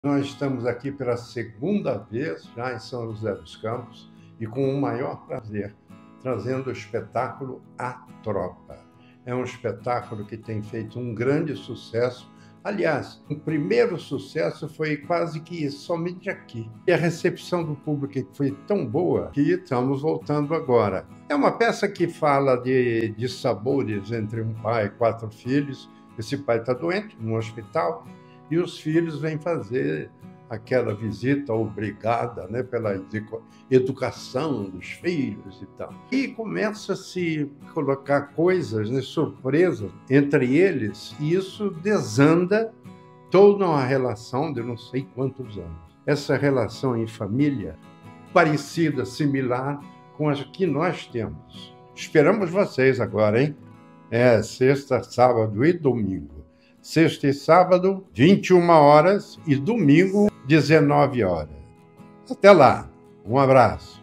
Nós estamos aqui pela segunda vez, já em São José dos Campos, e com o maior prazer, trazendo o espetáculo A Tropa. É um espetáculo que tem feito um grande sucesso. Aliás, o primeiro sucesso foi quase que somente aqui. E a recepção do público foi tão boa que estamos voltando agora. É uma peça que fala de sabores entre um pai e 4 filhos. Esse pai está doente, no hospital, e os filhos vêm fazer aquela visita obrigada, né, pela educação dos filhos e tal. E começa a se colocar coisas, né, surpresas entre eles, e isso desanda toda uma relação de não sei quantos anos. Essa relação em família, parecida, similar com as que nós temos. Esperamos vocês agora, hein? Sexta, sábado e domingo. Sexta e sábado, 21 horas, e domingo, 19 horas. Até lá. Um abraço.